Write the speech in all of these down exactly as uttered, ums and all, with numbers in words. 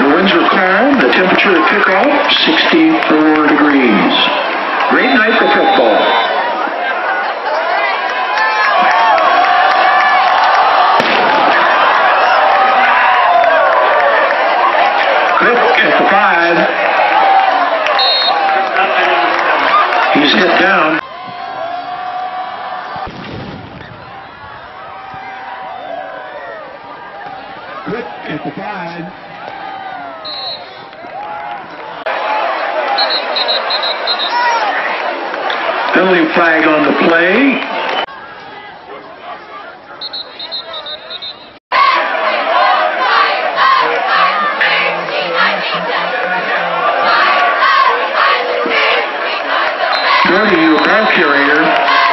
The winds are calm. The temperature at kickoff, sixty-four degrees. Great night for football. Quick at the five. He's hit down. Quick at the five. Penalty flag on the play. Jordy, your ball carrier.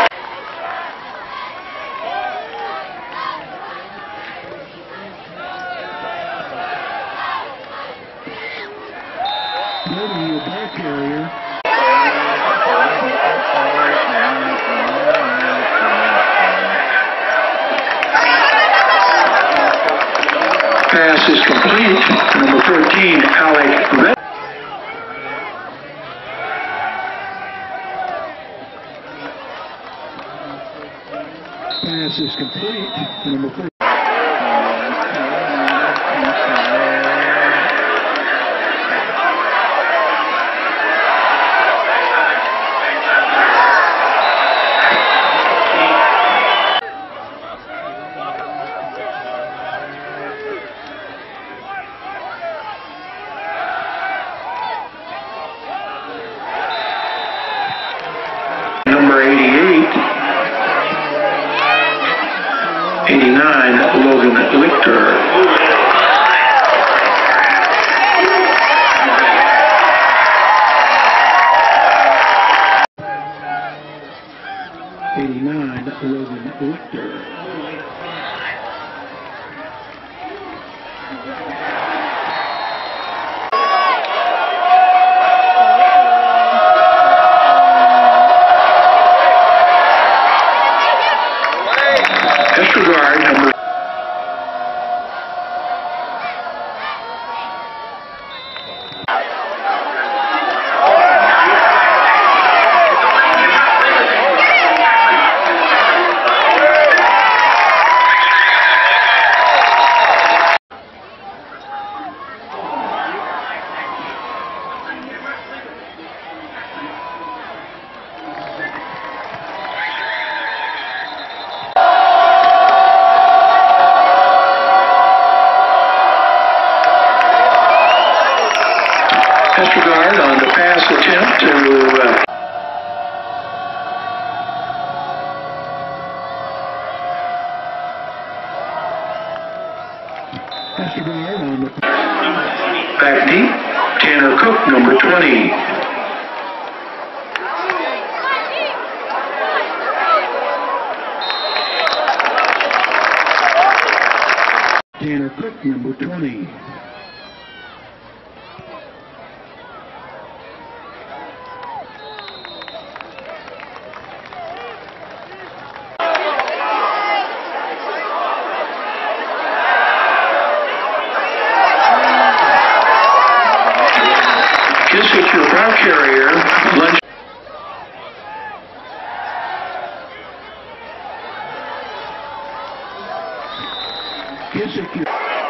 Jordy, your ball carrier. Pass is complete. Number thirteen, Alec Red. Pass is complete. Number thirteen. Number eighty-eight, eighty-nine, Logan Lichter. eighty-nine, Logan Lichter. Disregard number disregard on the pass attempt to uh, disregard on the back deep, Tanner Cook, number twenty. Tanner Cook, number twenty. Kissick, your ball carrier, lunch. Kissick, your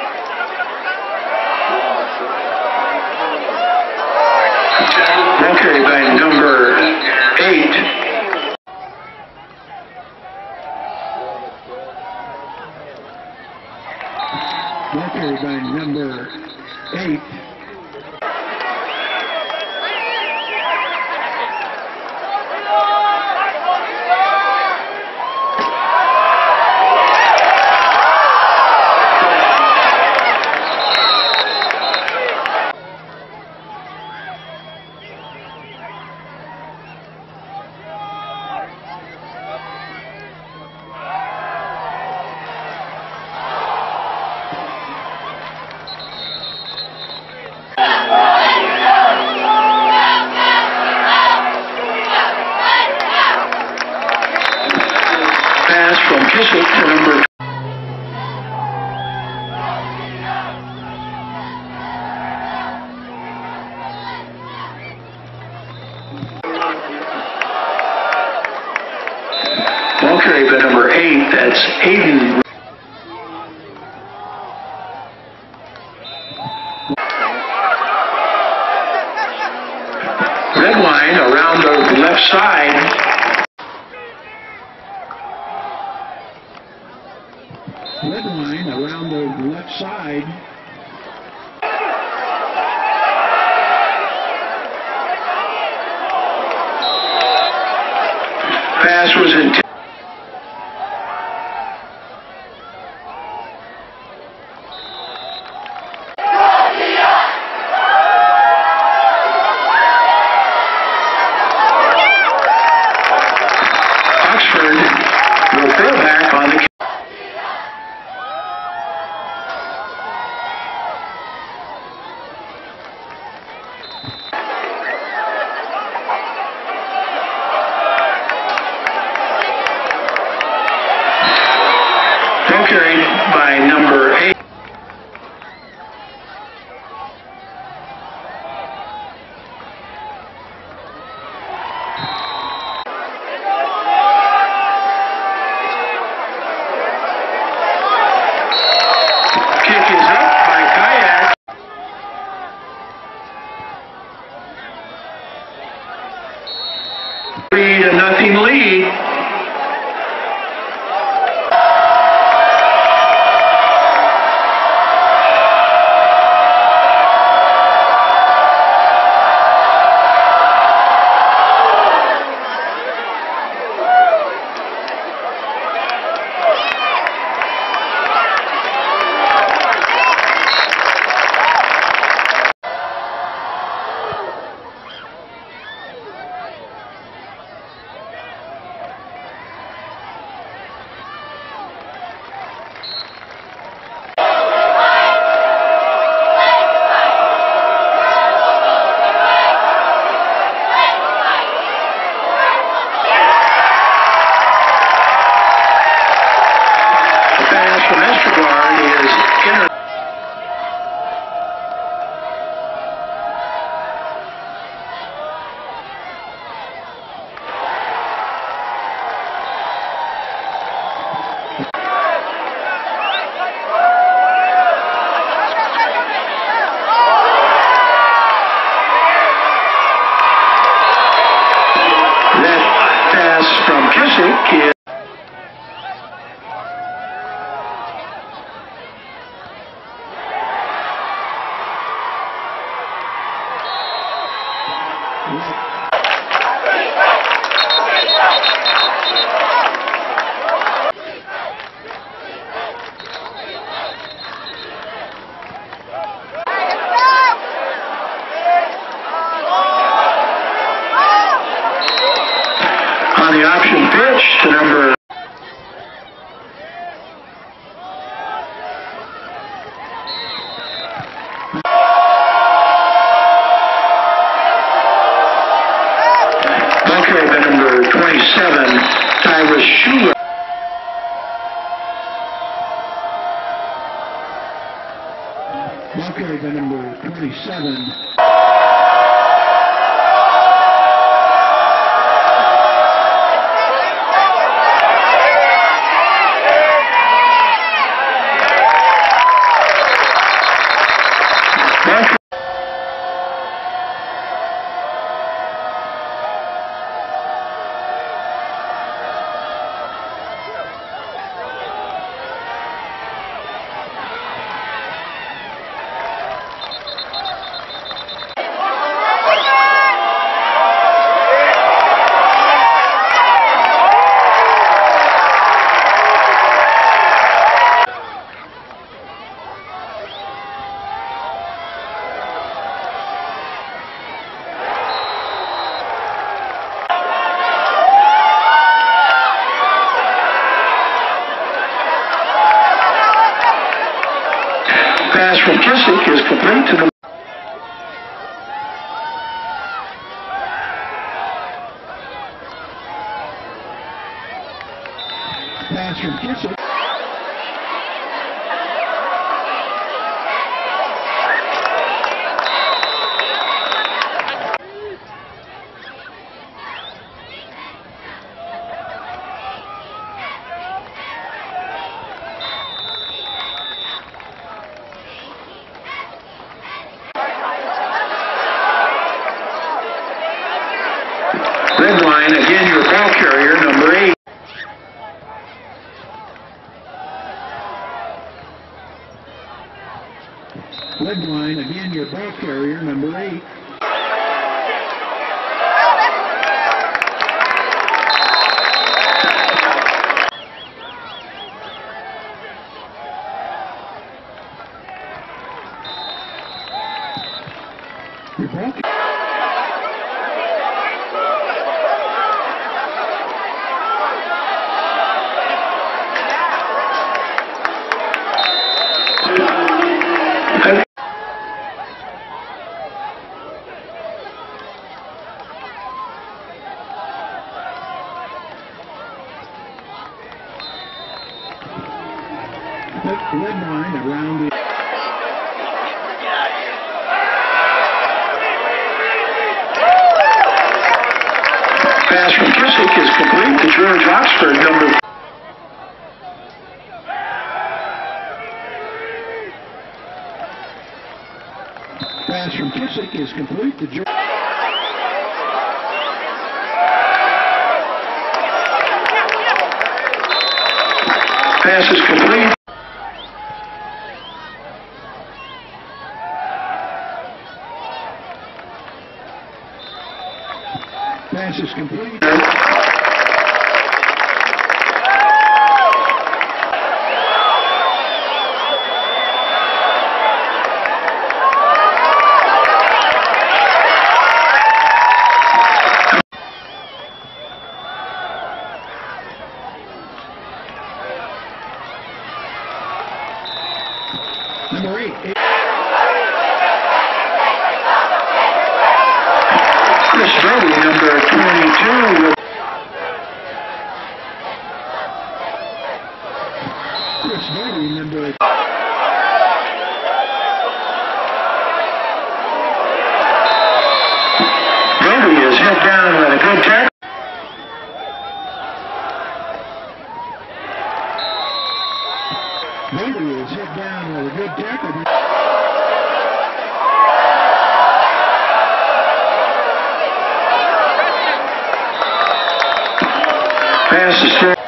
ball carrier by number eight. Ball carrier by number eight. carry by number eight, that's Aiden. Red line around the left side. Red line around the left side. Pass was intended. Oxford will throw back on the. Carried by number eight. Kick is up by Kayak. Three to nothing lead. From Escobar is inter- that pass from Kissick is on the option pitch to number carried by number twenty-seven, Tyrus Schuler. Ball carried by number twenty-seven. Pass from Kissick is complete to the pass from Kissick. your ball carrier, number eight. Your ball carrier. Red line around the pass from Kissick is complete to George Oxford, number pass from Kissick is complete to George. Pass is complete. Pass is complete. Number eight. eight. Chris Brody, number twenty-two. Chris Brody, number eight. Brody is head down with a good tackle. Brody is head down with a good tackle. Pass is through.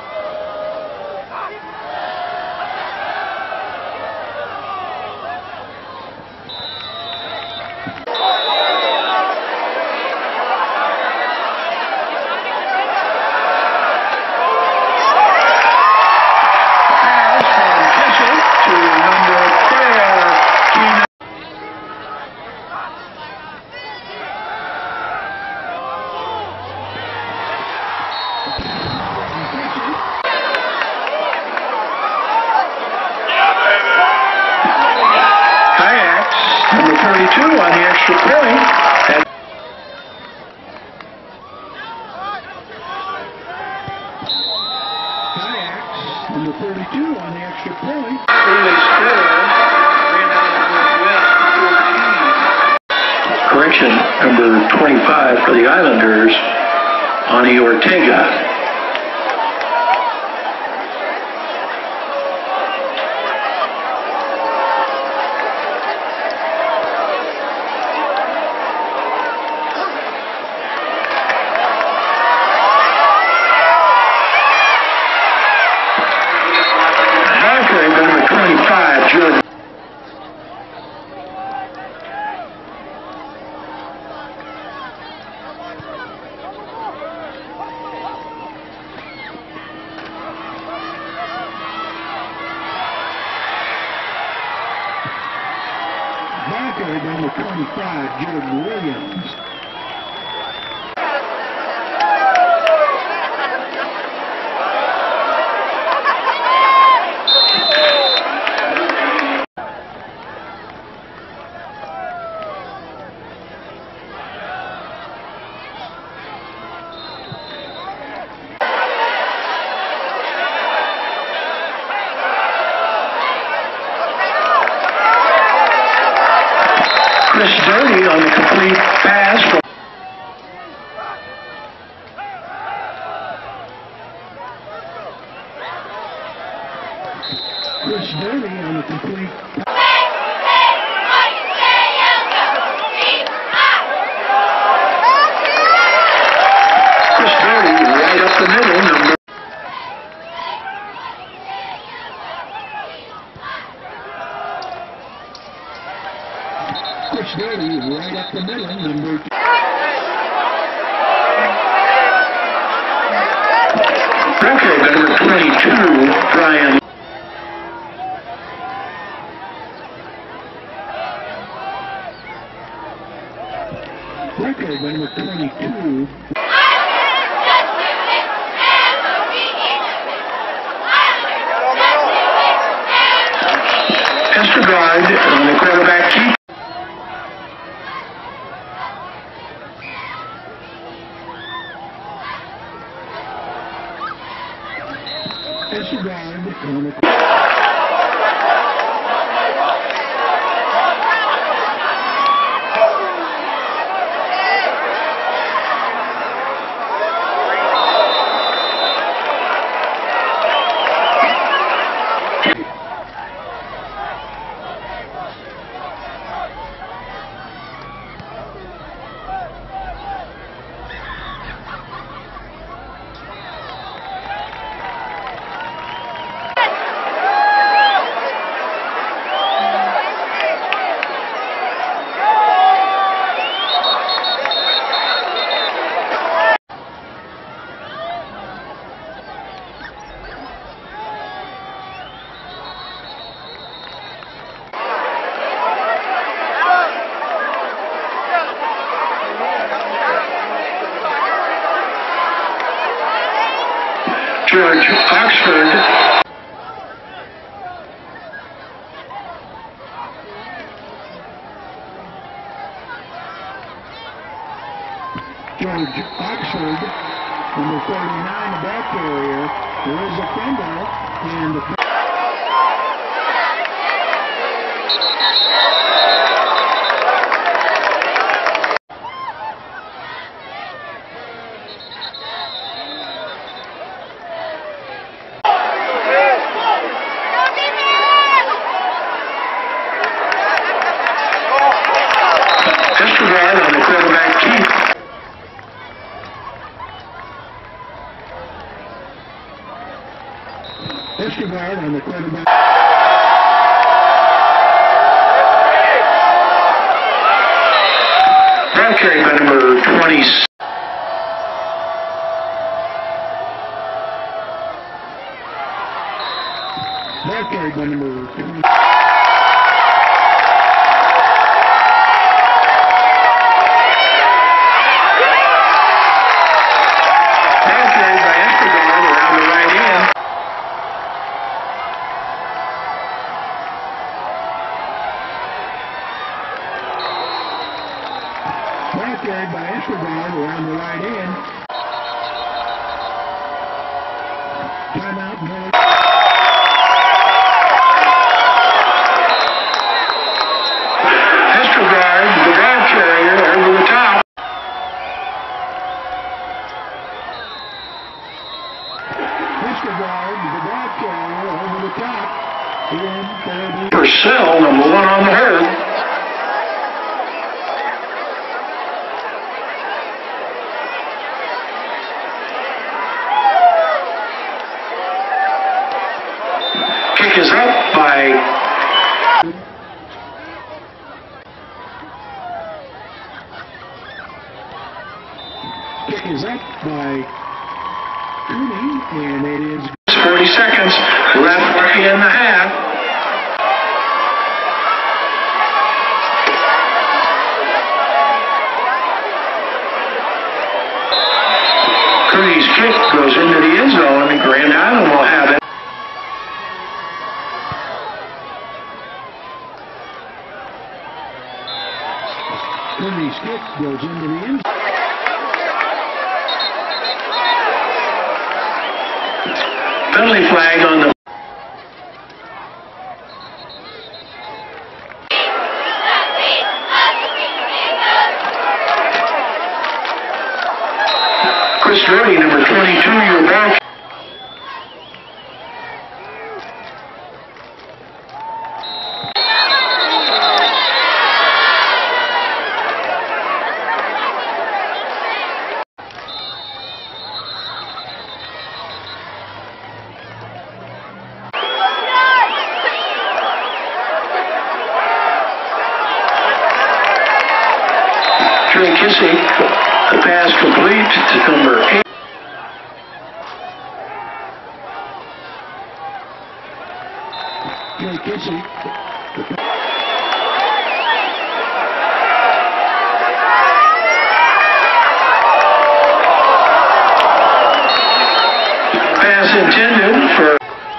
Number thirty-two on the extra point. And Kayaks, number thirty-two on the extra point. Early score, ran out of Northwest, fourteen. Correction, number twenty-five for the Islanders, Ani Ortega. Number twenty-five, Jordan. Marker, number twenty-five, Jordan Williams. Chris Dirty on the complete pass from Chris Dirty on the complete Chris Dirty right up the middle, number the middle, number two. Okay, number twenty-two, Brian. Okay, number twenty-two. Estergaard on the quarterback keep. Estergaard on the George Oxford. George Oxford, number thirty-nine, the ball carrier. There is a fumble, and the Estergaard on the quarterback keep. Estergaard on the quarterback. Ball carried by number twenty. Ball carried by number twenty. Ball carried by Estergaard around the right end. Ball carried by Estergaard around the right end. Timeout, no. Estergaard, the ball carrier, over the top. Estergaard, the ball carrier, over the top. In thirty. Purcell, number one on the herd. Kick is up by Kick is up by Cooney, and it is forty seconds left in the half. Cooney's kick goes into the end zone, and Grand Island will have it. Cooney's kick goes into the end zone. Penalty flag on the Chris Doty, number twenty-two, your ball. Kissick. The pass complete to number eight. Joe Kissick. Pass intended for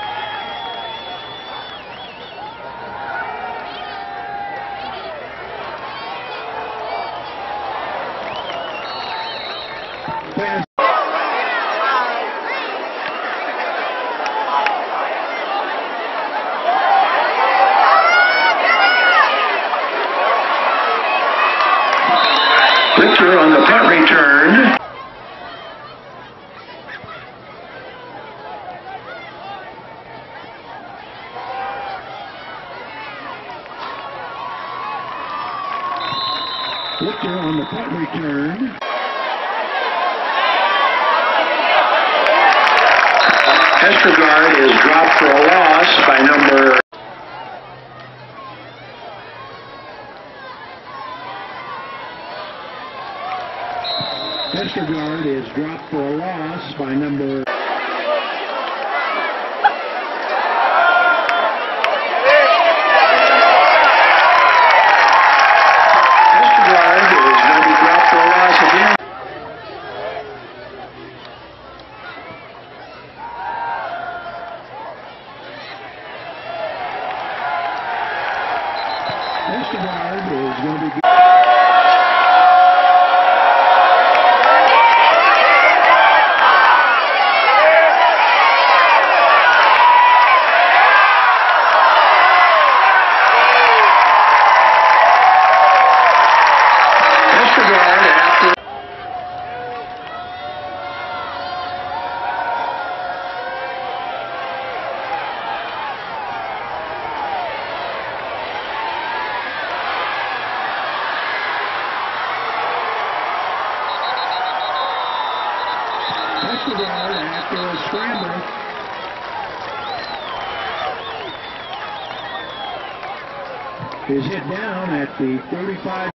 Pass. Victor on the punt return. Victor on the punt return. Estergaard is dropped for a loss by number Estergaard is dropped for a loss by number Estergaard is going to be dropped for a loss again. Estergaard is going to be Estergaard after Estergaard after a scramble. Is hit down at the thirty-five.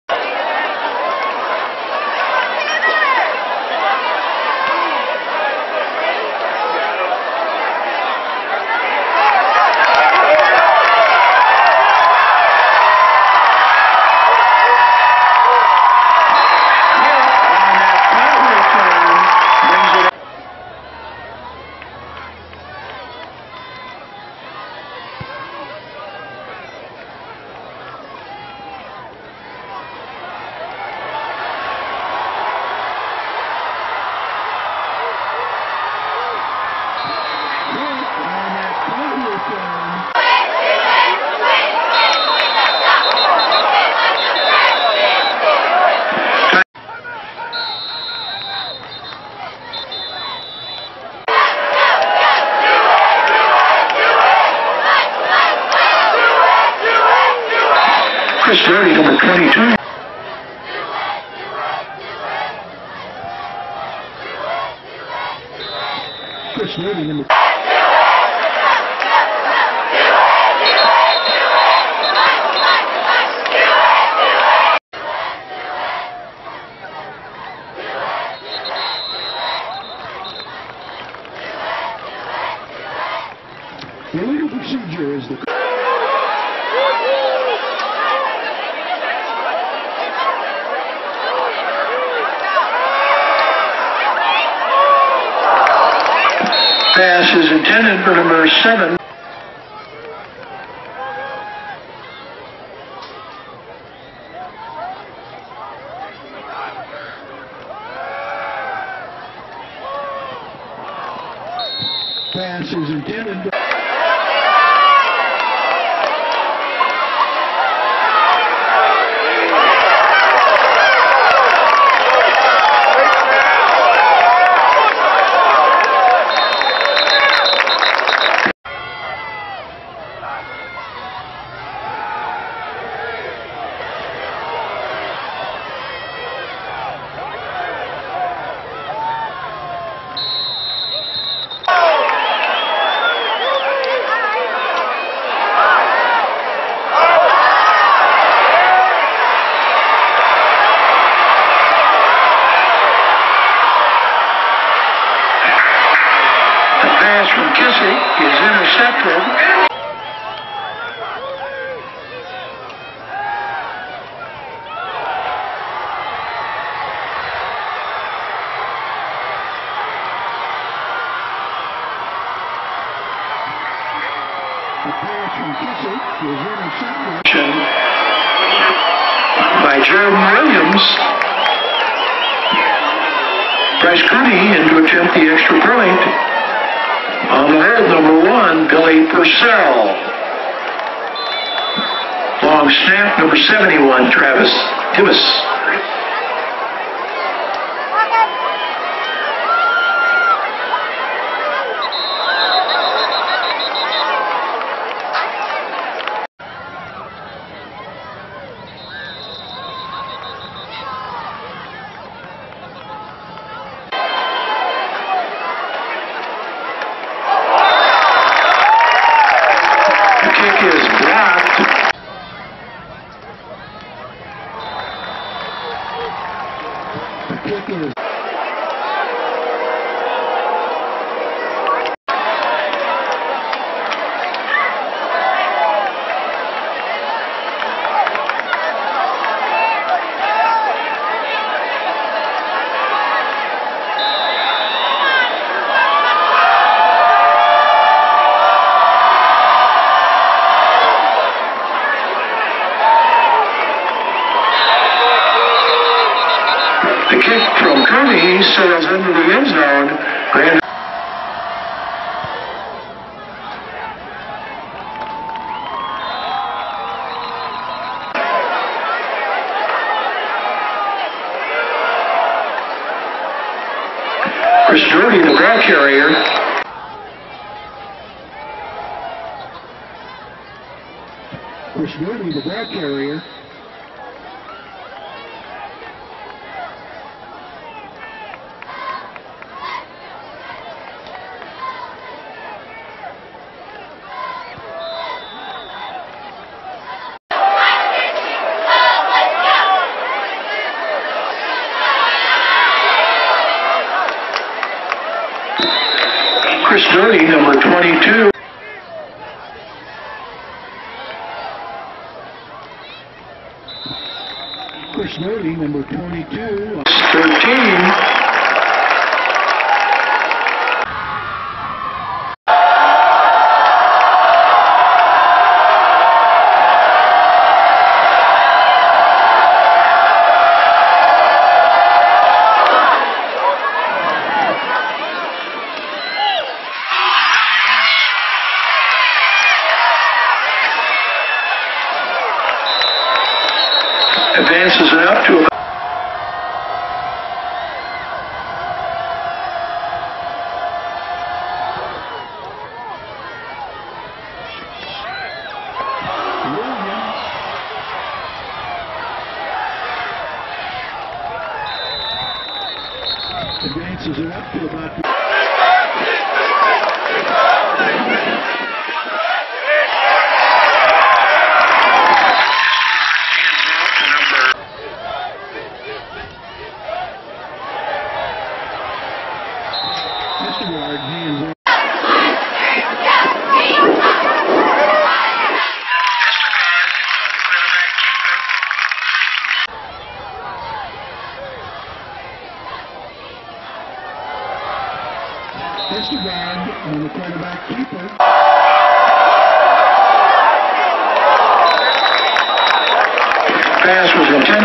on that punt return brings it up. On that punt return. Chris Verdi, number twenty-two. Chris Moody, number The legal procedure is the Pass is intended for number seven. pass is intended. pass from Kissick is intercepted. The pass from Kissick is intercepted. By Jordan Williams. Bryce Cooney in to attempt the extra point. On the hold, number one, Billy Purcell. Long snap, number seventy-one, Travis Tibbs. Is blocked. The kick is The kick from Cooney sails into the end zone. Grand Chris Doherty, the ball carrier. Chris Doherty, the ball carrier. Chris Doherty, number twenty-two. Chris Doherty, number twenty-two. thirteen. Advances it up to about Advances it up to about hands up. Vestergaard on the quarterback keeper. Pass was intended.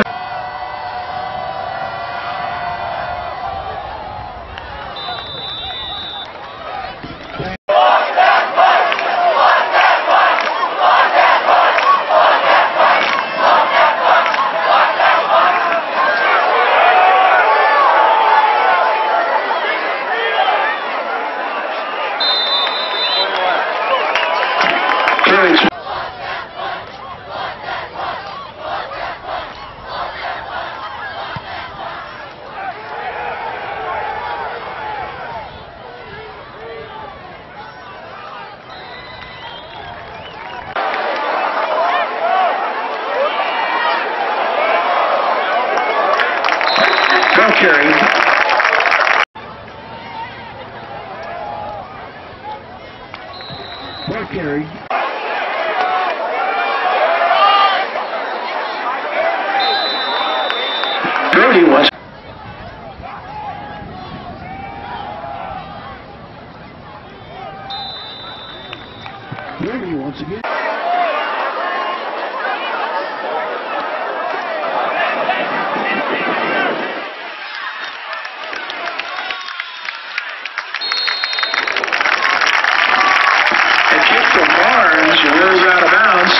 ball carried. Brody was. Brody once again. Rolls out of bounds.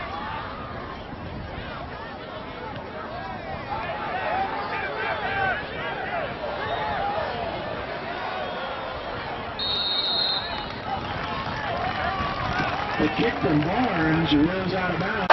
The kick from Barnes rolls out of bounds.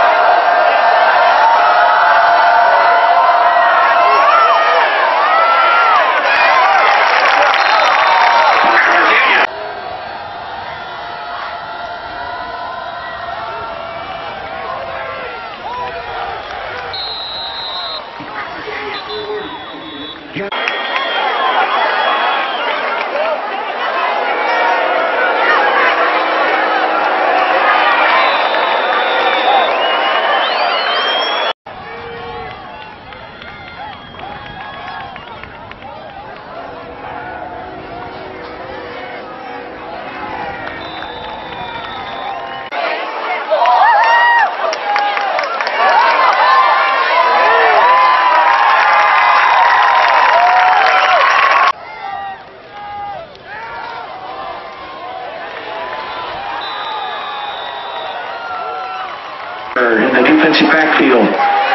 In the defensive backfield.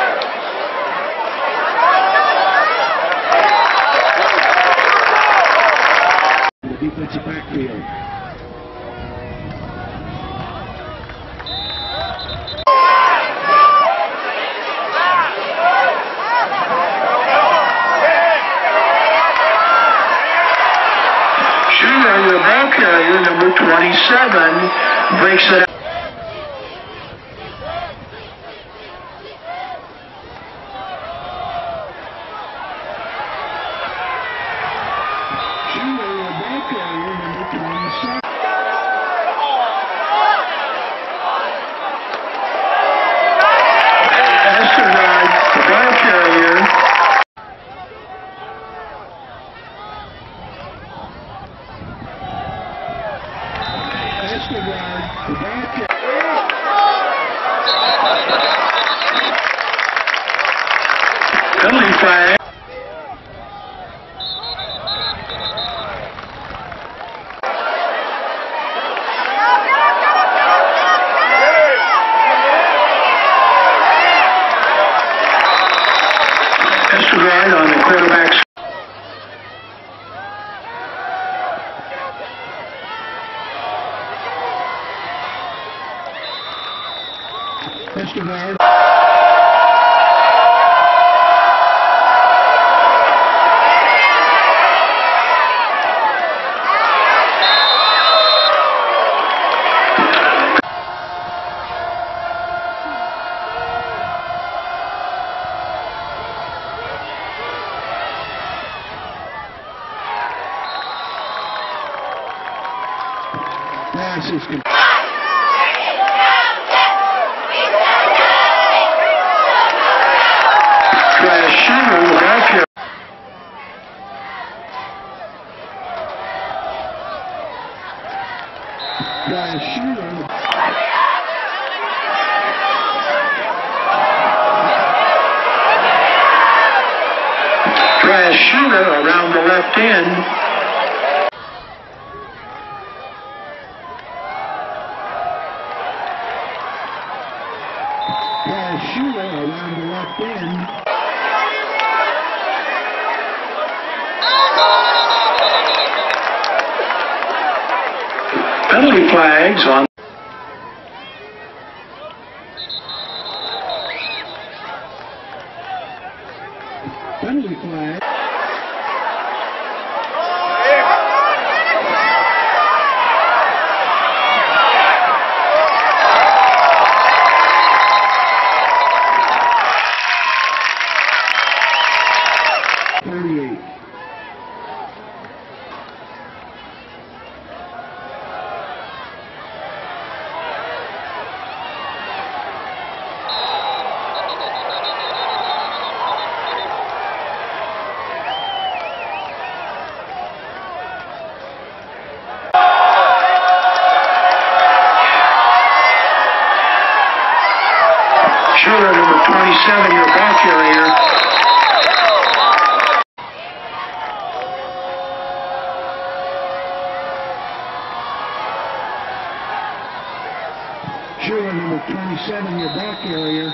In the defensive backfield. Shooter, the ball carrier, number twenty-seven, breaks it up. Penalty flag. Estergaard on the quarterback's. Estergaard. Pass is complete. Trash shooter, the ball carrier. Trash shooter. Trash shooter around the left end. Shooter around the left end. Penalty flags on. Penalty flag. thirty-eight. Schuler, number twenty-seven, your ball carrier.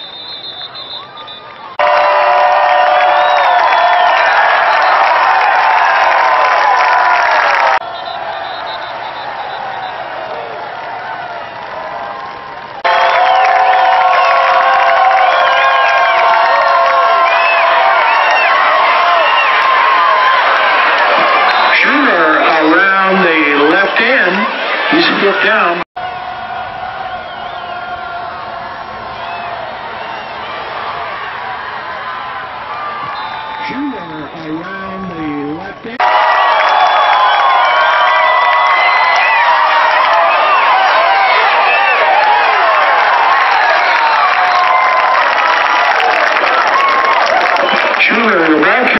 Schuler around the left end. He's hit down. Schuler around the left end. Schuler, the back.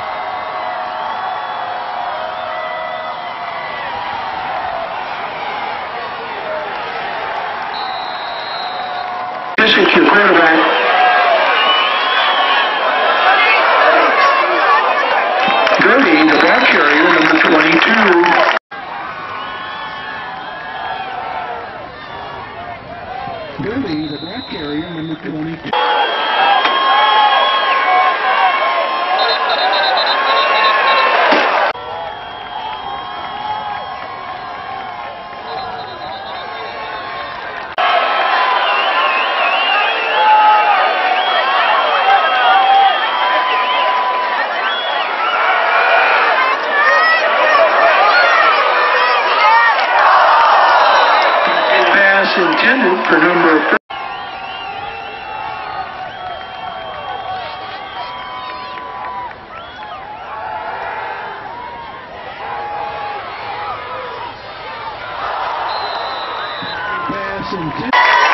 Kissick, your quarterback. Gertie, the ball carrier, number twenty-two. Gertie, the ball carrier, number twenty-two. Pass intended for number four. Pass intended.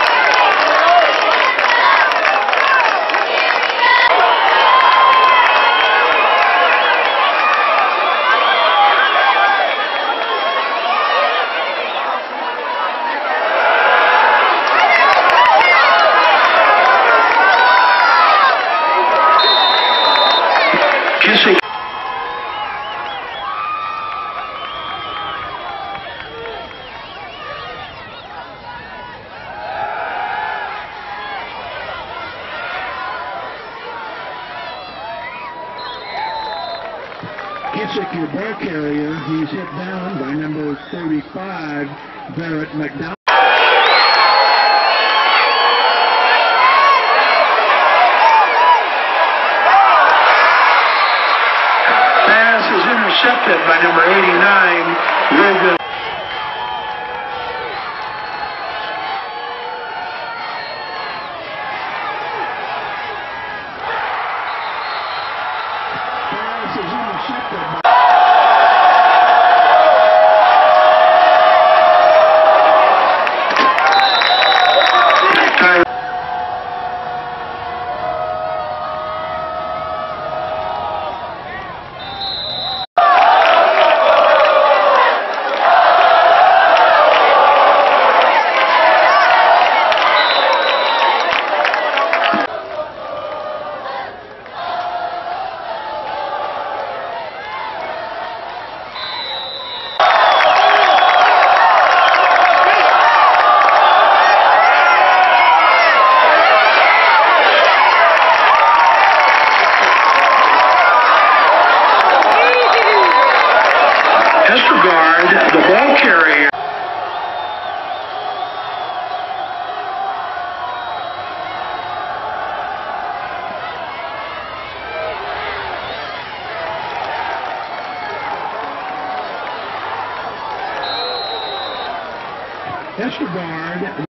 Kissick. Kissick, your ball carrier. He's hit down by number thirty-five, Barrett McDonald. Pass is intercepted by number eighty-nine, Logan. Pass is intercepted by Ty- Estergaard, the ball carrier. Estergaard.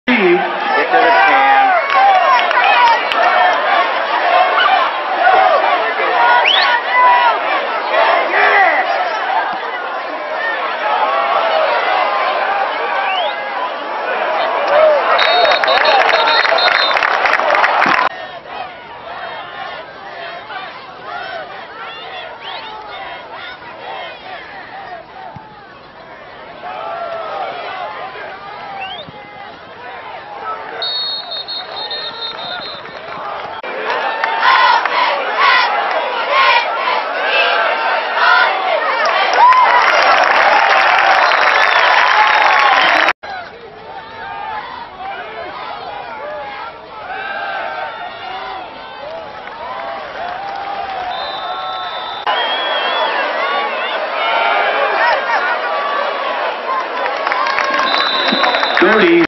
forty.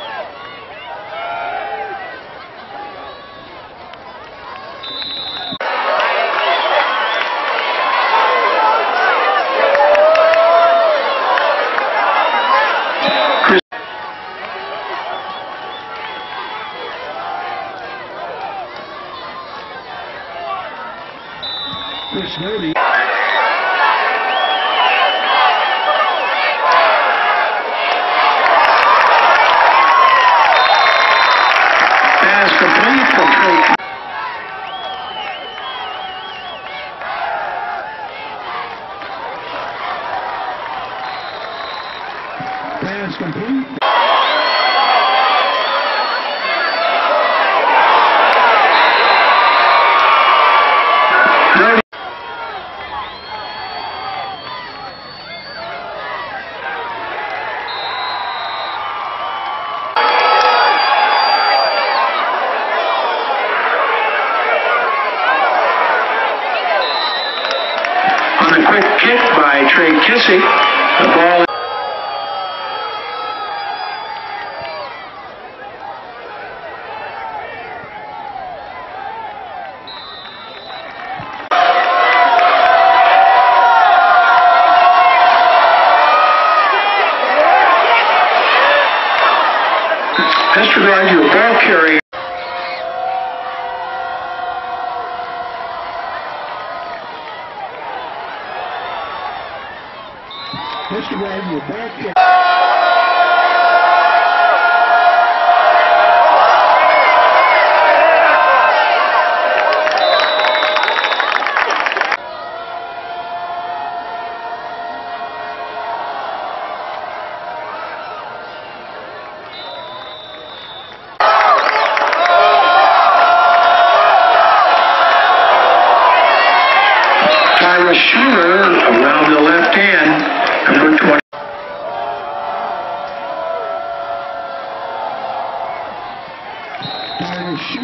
Chris Moody. Pass complete from Trey. Pass complete. On a quick kick by Trey Kissick, the ball. Vestergaard to a ball carrier. Vestergaard to a ball carrier. Tyra Schuler around the left hand, number twenty. Tyra Schuler.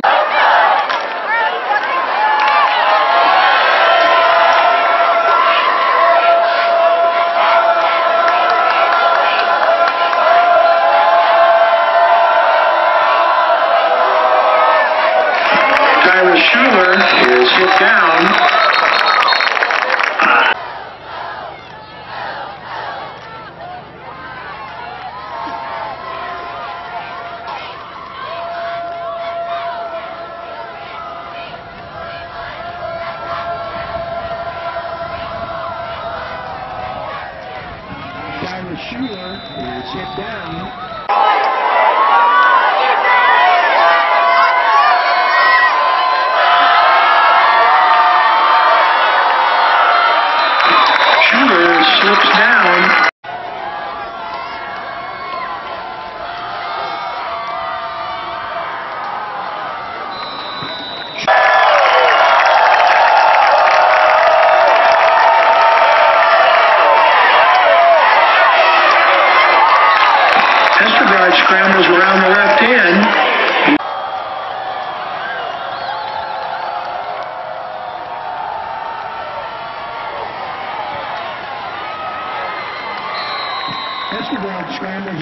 Tyra Schuler is hit down. Tyra Schuler is hit down. Schuler slips down. Vestergaard scrambles around the left end. Vestergaard scrambles.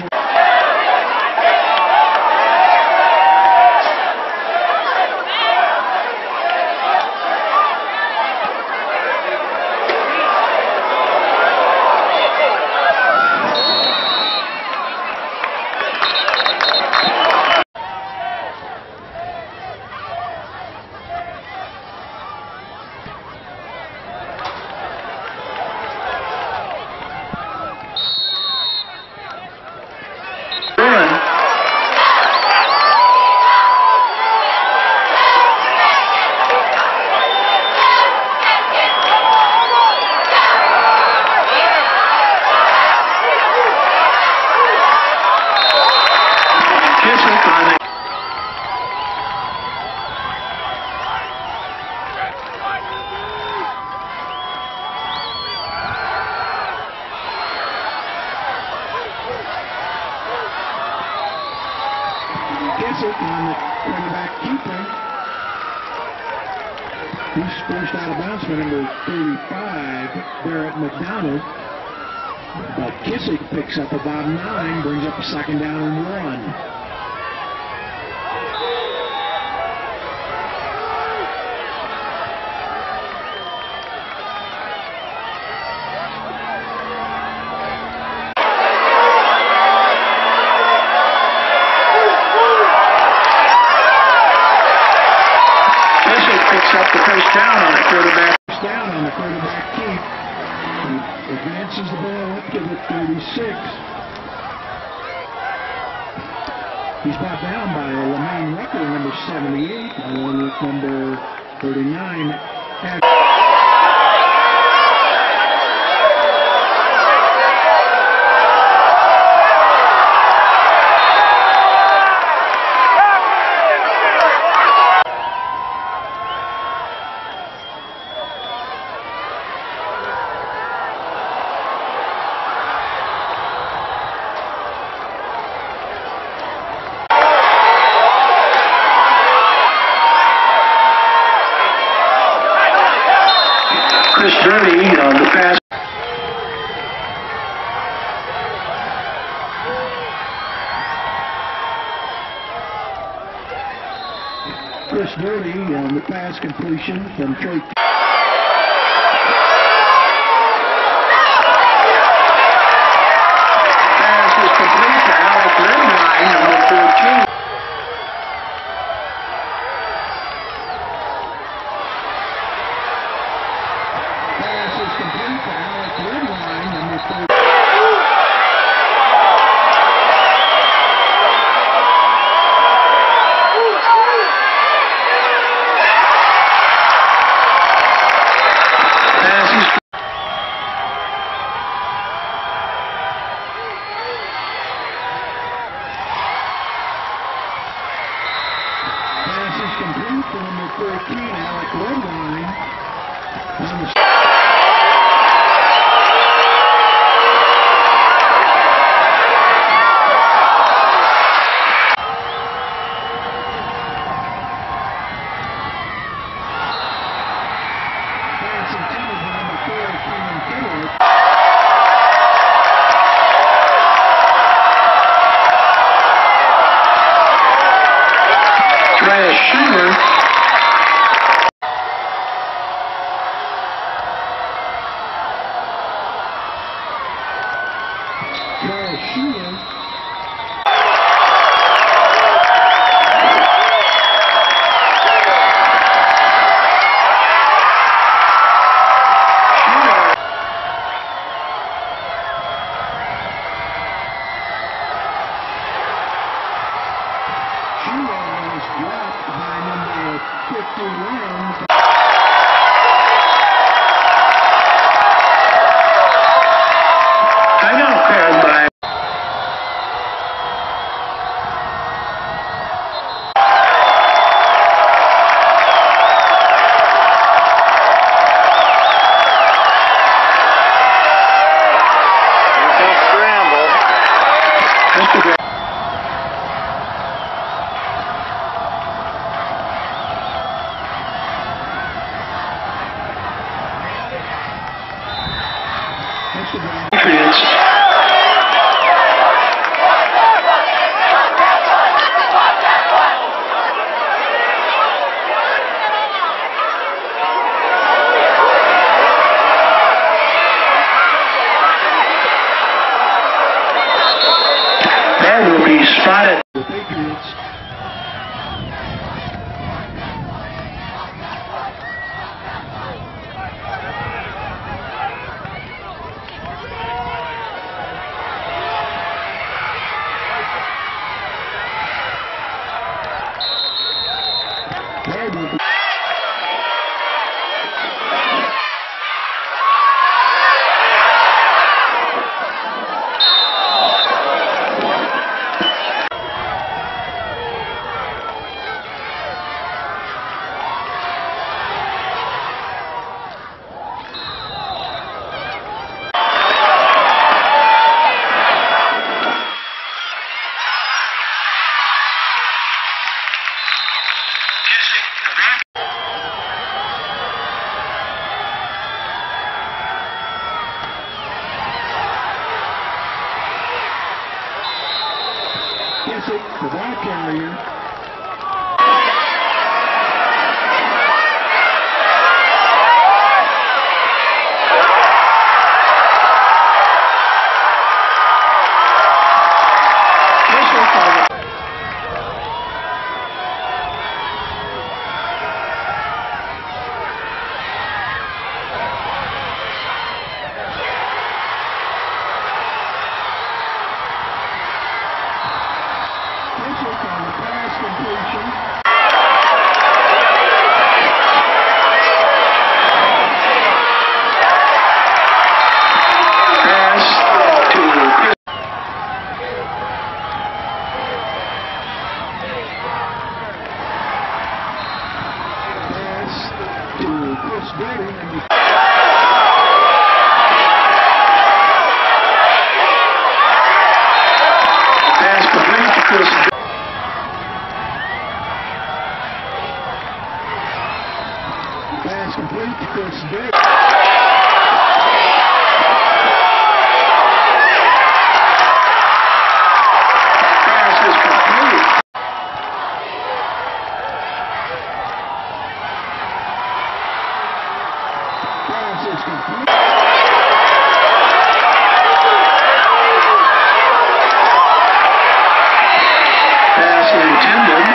Kissick on the quarterback keeper. He's forced out of bounds for number thirty-five, Barrett McDonald. But Kissick picks up about nine, brings up a second down and one. Up the first down on the quarterback. First down on the quarterback keep. He advances the ball up to the thirty-six. He's brought down by Lemaine Rucker, number seventy-eight, along with number thirty-nine. Chris Dirty on the pass. Chris Dirty on the pass completion from Trey. Pass is complete to Alec Redwine, number fourteen. Complete to Alec Redwine, number thirty. Pass is complete to number thirteen, Alec Redwine. On the Travis Schumer. Travis Schumer. Dropped by number fifty-one. Timeout called by scramble. Instagram. Patriots. That will be spotted. The Patriots. Kissick, the ball carrier. Pass complete to Chris Berry. Pass is complete. Pass is complete. Pass intended.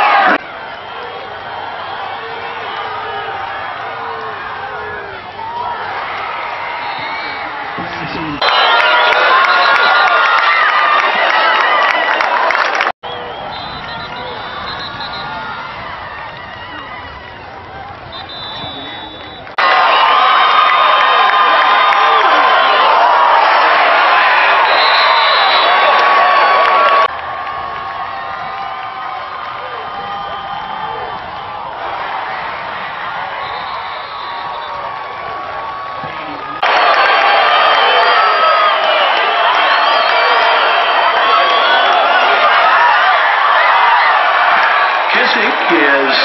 Kissick is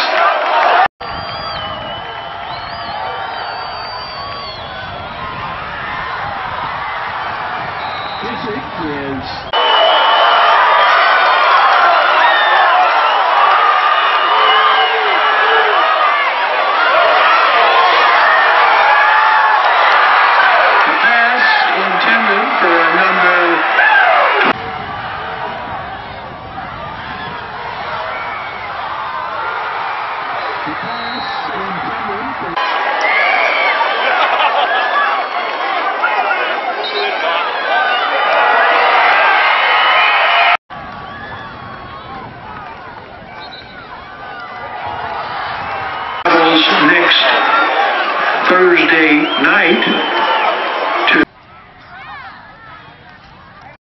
Kissick is the pass intended for number The pass intended for next Thursday night.